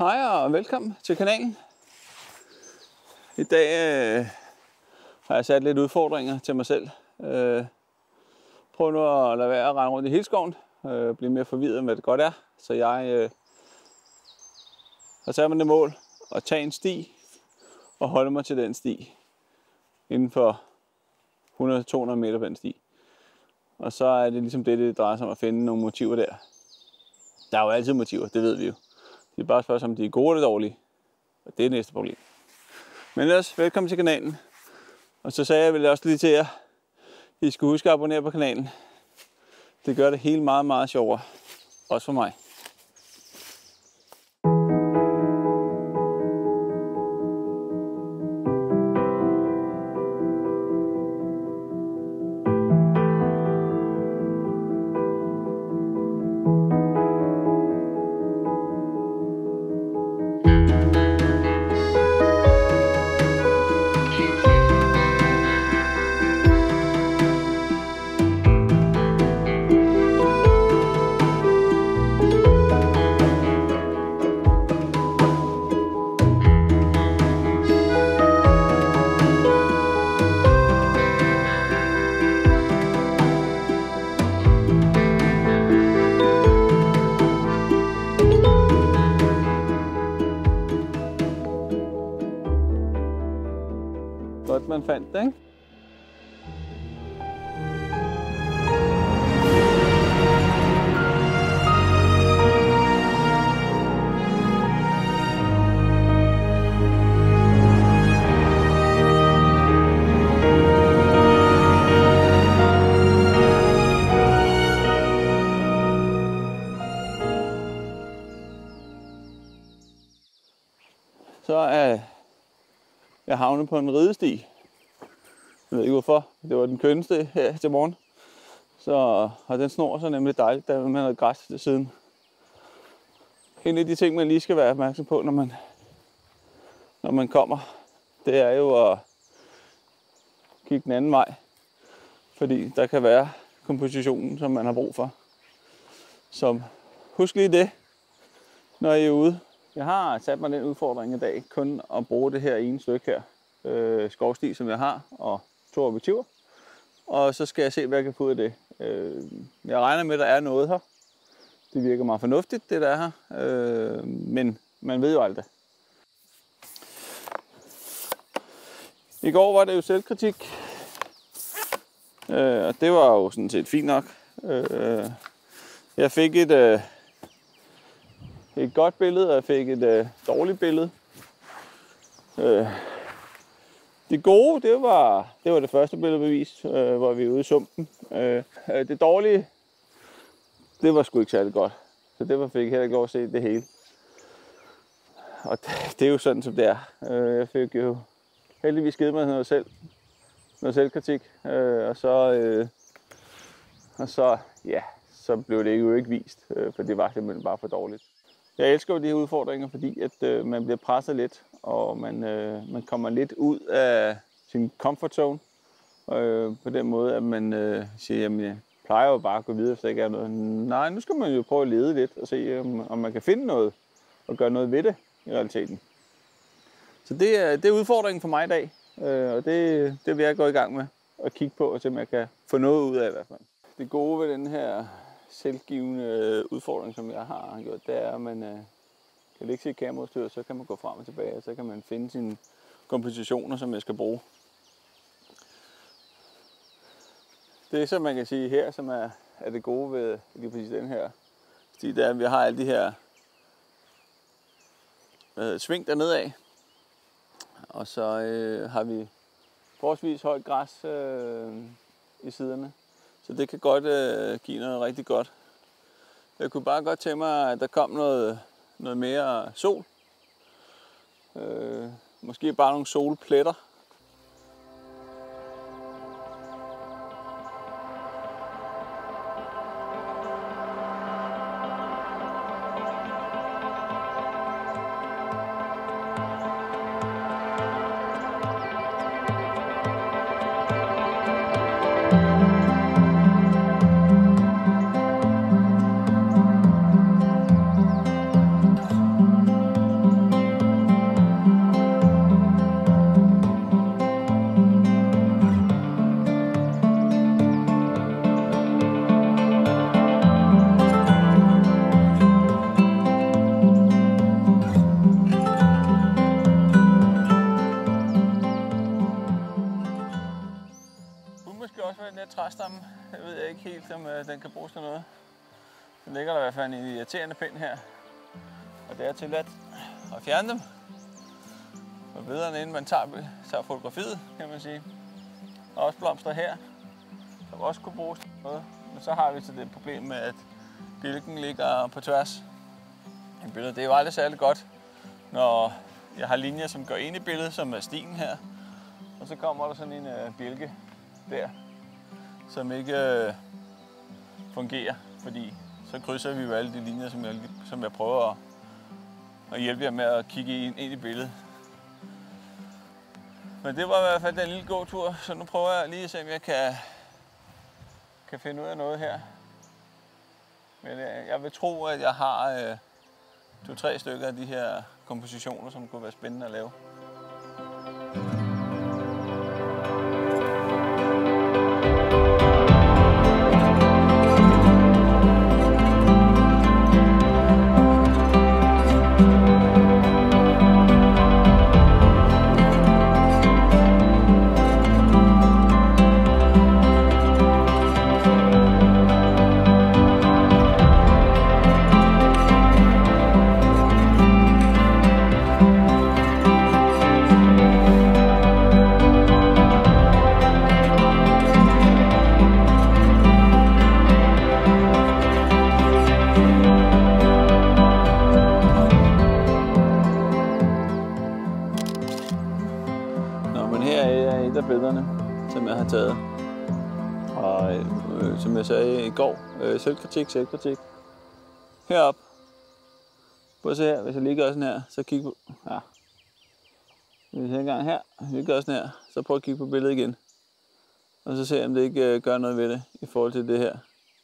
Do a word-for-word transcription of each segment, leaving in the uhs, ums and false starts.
Hej og velkommen til kanalen. I dag øh, har jeg sat lidt udfordringer til mig selv. Øh, prøv nu at lade være at rende rundt i hele skoven. Øh, blive mere forvirret, hvad det godt er. Så jeg øh, har sat mig det mål at tage en sti og holde mig til den sti inden for hundrede til to hundrede meter på den sti. Og så er det ligesom det, det drejer sig om at finde nogle motiver der. Der er jo altid motiver, det ved vi jo. Det er bare et spørgsmål, om de er gode eller dårlige. Og det er det næste problem. Men ellers, velkommen til kanalen. Og så sagde jeg vel også lige til jer, I skal huske at abonnere på kanalen. Det gør det helt meget, meget sjovere. Også for mig. Godt, man fandt det, ikke? Så er jeg havnet på en ridesti. Jeg ved ikke hvorfor. Det var den kønneste her til morgen. Så, og den snor så nemlig dejligt, der er med noget græs til siden. En af de ting, man lige skal være opmærksom på, når man, når man kommer, det er jo at kigge den anden vej. Fordi der kan være kompositionen, som man har brug for. Så husk lige det, når I er ude. Jeg har sat mig den udfordring i dag, kun at bruge det her ene stykke her. Øh, skovsti, som jeg har, og to objektiver. Og så skal jeg se, hvad jeg kan få ud af det. Øh, jeg regner med, at der er noget her. Det virker meget fornuftigt, det der er her. Øh, men man ved jo aldrig. I går var det jo selvkritik. Øh, og det var jo sådan set fint nok. Øh, jeg fik et, øh, et godt billede, og jeg fik et øh, dårligt billede. Øh, Det gode, det var det, var det første billedbevis, øh, hvor vi er ude i sumpen. Øh, det dårlige, det var sgu ikke særlig godt. Så det var fik jeg heller ikke lov at se det hele. Og det, det er jo sådan, som det er. Øh, jeg fik jo heldigvis givet mig noget selv. Noget selvkritik. Øh, og så, øh, og så, ja, så blev det jo ikke vist, øh, for det var simpelthen bare for dårligt. Jeg elsker jo de her udfordringer, fordi at øh, man bliver presset lidt, og man, øh, man kommer lidt ud af sin comfort zone. Øh, på den måde, at man øh, siger, jamen jeg plejer jo bare at gå videre, hvis der ikke er noget. Nej, nu skal man jo prøve at lede lidt og se, om, om man kan finde noget og gøre noget ved det i realiteten. Så det er, det er udfordringen for mig i dag, øh, og det, det vil jeg gå i gang med at kigge på, og se om jeg kan få noget ud af i hvert fald. Det gode ved den her selvgivende udfordring, som jeg har gjort, det er, at man øh, kan lægge sit kameraudstyr, så kan man gå frem og tilbage, og så kan man finde sine kompositioner, som jeg skal bruge. Det, som man kan sige her, som er, er det gode ved lige præcis den her sti, det er, at vi har alle de her øh, sving dernede af, og så øh, har vi forholdsvis højt græs øh, i siderne. Så det kan godt øh, give noget rigtig godt. Jeg kunne bare godt tænke mig, at der kom noget, noget mere sol. Øh, måske bare nogle solpletter. træstammen. Jeg ved jeg ikke helt, om øh, den kan bruges til noget. Den ligger der i hvert fald en irriterende pind her. Og det er tilladt at fjerne dem. Og videre inden man tager, tager fotografiet, kan man sige. Og også blomster her, som også kunne bruges til noget. Men så har vi så det problem med, at bjælken ligger på tværs i billedet. Det er jo aldrig særlig godt, når jeg har linjer, som går ind i billedet, som er stien her. Og så kommer der sådan en øh, bjælke der, som ikke øh, fungerer, fordi så krydser vi jo alle de linjer, som jeg, som jeg prøver at, at hjælpe jer med at kigge ind, ind i billedet. Men det var i hvert fald den lille gåtur, så nu prøver jeg lige at se, om jeg kan, kan finde ud af noget her. Men øh, jeg vil tro, at jeg har øh, to-tre stykker af de her kompositioner, som kunne være spændende at lave. Billederne, som jeg har taget. Og øh, som jeg sagde i går, øh, selvkritik, selvkritik. Herop. Prøv at se her, hvis jeg ligger sådan her, så kig på, ja. Hvis jeg engang her, hvis jeg ligger sådan her, så prøv at kigge på billedet igen. Og så se, om det ikke øh, gør noget ved det, i forhold til det her.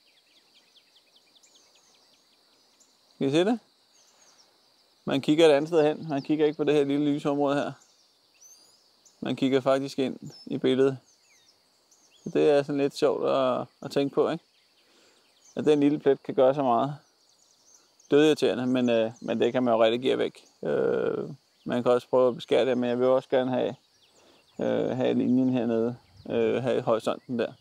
Kan I se det? Man kigger et andet sted hen, man kigger ikke på det her lille lysområde her. Man kigger faktisk ind i billedet. Så det er sådan lidt sjovt at, at tænke på, ikke? At den lille plet kan gøre så meget. Dødirriterende, men, øh, men det kan man jo redigere væk. Øh, man kan også prøve at beskære det, men jeg vil også gerne have, øh, have linjen hernede, øh, have horisonten der.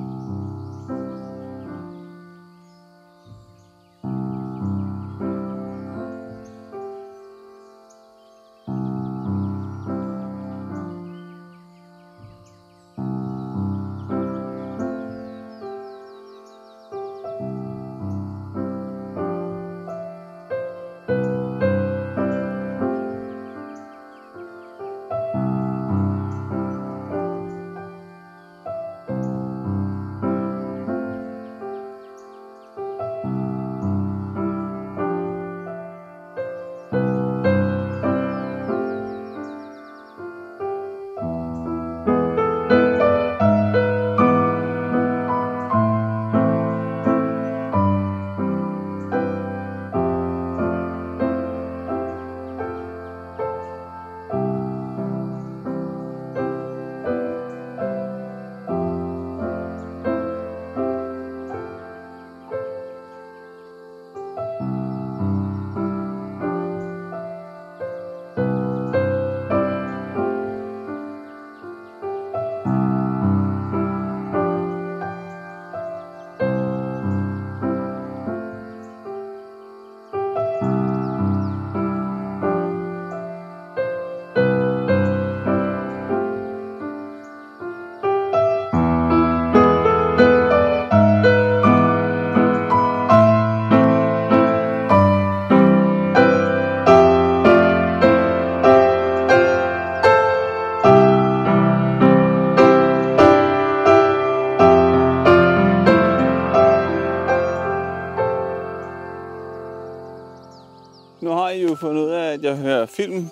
Nu har I jo fundet ud af, at jeg hører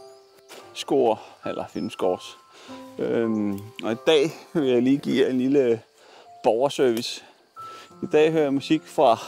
filmscore, eller filmscores. Øhm, og i dag vil jeg lige give jer en lille borgerservice. I dag hører jeg musik fra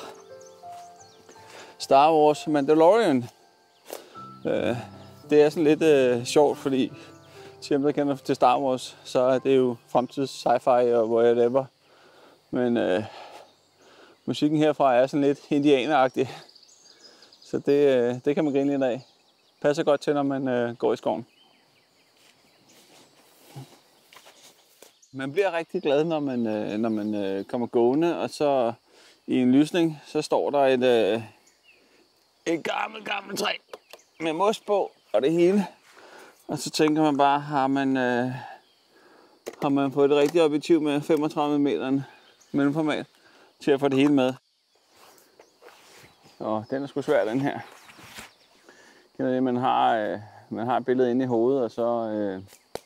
Star Wars Mandalorian. Øh, det er sådan lidt øh, sjovt, fordi til dem, der kender til Star Wars, så er det jo fremtids sci-fi og whatever. Men øh, musikken herfra er sådan lidt indianeragtig. Så det, det kan man grine lidt af. Passer godt til, når man øh, går i skoven. Man bliver rigtig glad, når man, øh, når man øh, kommer gående, og så i en lysning, så står der et, øh, et gammelt, gammelt træ med mos på og det hele. Og så tænker man bare, har man, øh, har man fået det rigtige objektiv med femogtredive meter mellemformat til at få det hele med. Og den er sgu svær, den her. Det, man har, øh, man har et billede inde i hovedet, og så... Øh,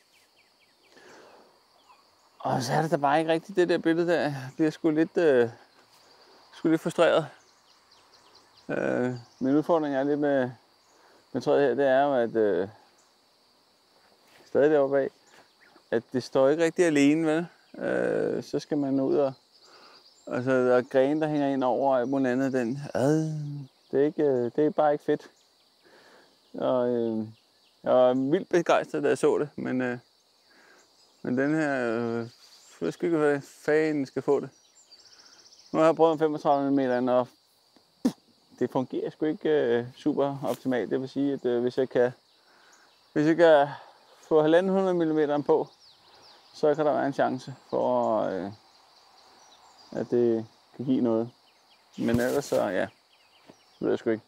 og så er det da bare ikke rigtigt, det der billede der. Jeg bliver sgu lidt, øh, sgu lidt frustreret. Øh, min udfordring er lidt med, med træet her, det er jo, at... Øh, stadig deroppe af, at det står ikke rigtig alene, vel? Øh, så skal man ud og... Altså, der er grene, der hænger ind over, og muligt andet, den... Ad, det, er ikke, det er bare ikke fedt. Og øh, jeg var vildt begejstret, da jeg så det, men, øh, men den her... Øh, jeg skal ikke hvad fanden skal få det. Nu har jeg prøvet en femogtredive meter, og det fungerer sgu ikke øh, super optimalt. Det vil sige, at øh, hvis jeg kan... Hvis jeg kan få halvanden hundrede millimeter på, så kan der være en chance for, øh, at det kan give noget. Men ellers så, ja, det ved jeg sgu ikke.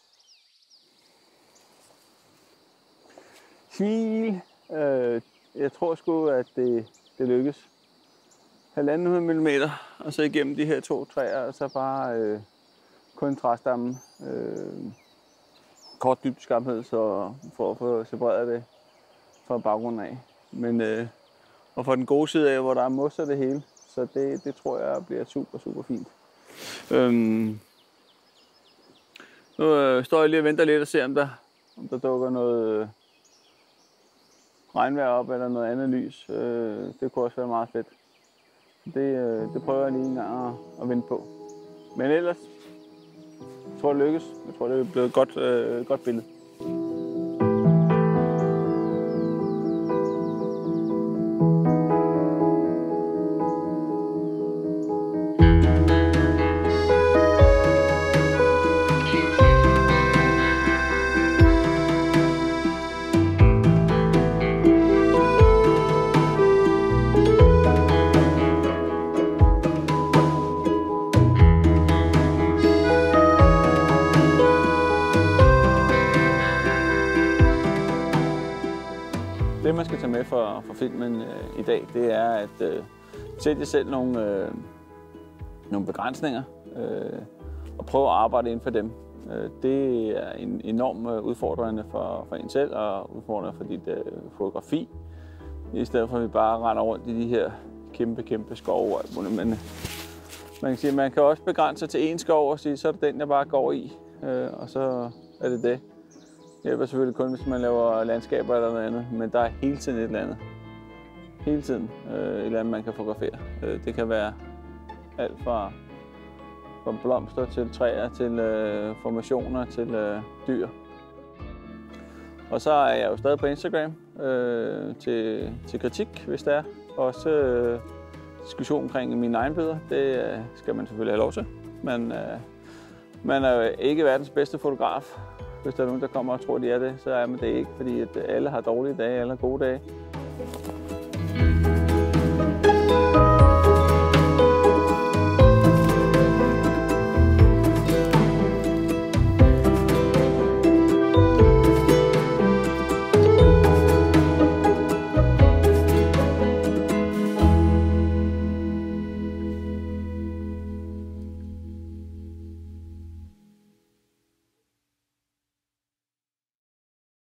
Smil. Øh, jeg tror sgu, at det, det lykkes. halvanden hundrede millimeter, og så igennem de her to træer, og så bare øh, kun træstammen. Øh, kort dybdeskarphed, så for at få separeret det fra baggrunden af. Men øh, og for den gode side af, hvor der er mos og det hele, så det, det tror jeg bliver super, super fint. Øhm, nu øh, står jeg lige og venter lidt og ser, om der, om der dukker noget øh, regnvejr op eller noget andet lys. Øh, det kunne også være meget fedt. Det, øh, det prøver jeg lige en gang at, at vente på. Men ellers, jeg tror det lykkes. Jeg tror det er blevet et godt, øh, godt billede. Det, man skal tage med for, for filmen øh, i dag, det er at øh, sætte jer selv nogle, øh, nogle begrænsninger øh, og prøve at arbejde inden for dem. Øh, det er en enorm udfordrende for, for en selv og udfordrende for dit øh, fotografi. I stedet for at vi bare render rundt i de her kæmpe, kæmpe skove. Men man kan sige, at man kan også begrænse sig til én skov og sige, så er det den, jeg bare går i, øh, og så er det det. Det hjælper selvfølgelig kun, hvis man laver landskaber eller noget andet, men der er hele tiden et eller andet. Hele tiden øh, et eller andet, man kan fotografere. Øh, det kan være alt fra, fra blomster til træer, til øh, formationer, til øh, dyr. Og så er jeg jo stadig på Instagram øh, til, til kritik, hvis der er. Også øh, diskussion omkring mine egne billeder. Det øh, skal man selvfølgelig have lov til. Men øh, man er jo ikke verdens bedste fotograf. Hvis der er nogen, der kommer og tror, de er det, så er man det ikke, fordi at alle har dårlige dage, alle har gode dage.